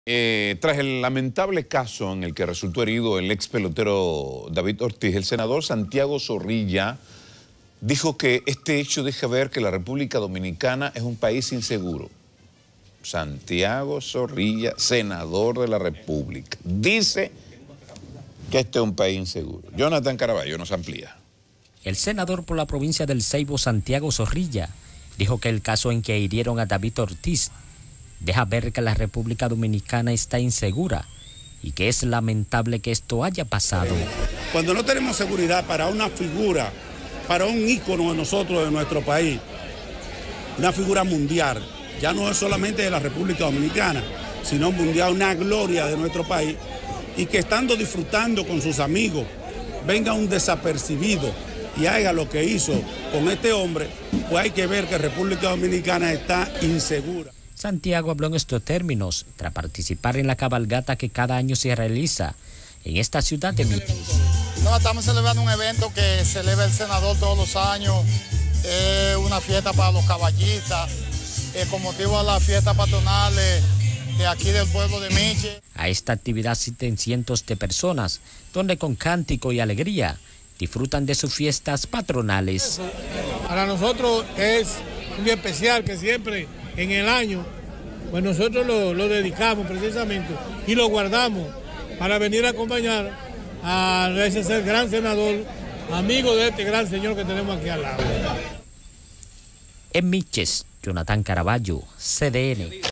Tras el lamentable caso en el que resultó herido el ex pelotero David Ortiz, el senador Santiago Zorrilla dijo que este hecho deja ver que la República Dominicana es un país inseguro. Santiago Zorrilla, senador de la República, dice que este es un país inseguro. Jonathan Caraballo nos amplía. El senador por la provincia del Ceibo, Santiago Zorrilla, dijo que el caso en que hirieron a David Ortiz deja ver que la República Dominicana está insegura y que es lamentable que esto haya pasado. Cuando no tenemos seguridad para una figura, para un ícono de nosotros, de nuestro país, una figura mundial, ya no es solamente de la República Dominicana, sino mundial, una gloria de nuestro país, y que estando disfrutando con sus amigos, venga un desapercibido y haga lo que hizo con este hombre, pues hay que ver que República Dominicana está insegura. Santiago habló en estos términos tras participar en la cabalgata que cada año se realiza en esta ciudad de Miches. No, estamos celebrando un evento que celebra el senador todos los años, una fiesta para los caballistas, con motivo a las fiestas patronales de aquí del pueblo de Miches. A esta actividad asisten cientos de personas, donde con cántico y alegría disfrutan de sus fiestas patronales. Para nosotros es un día especial que siempre en el año, pues nosotros lo dedicamos precisamente y lo guardamos para venir a acompañar a ese gran senador, amigo de este gran señor que tenemos aquí al lado. En Miches, Jonathan Caraballo, CDN.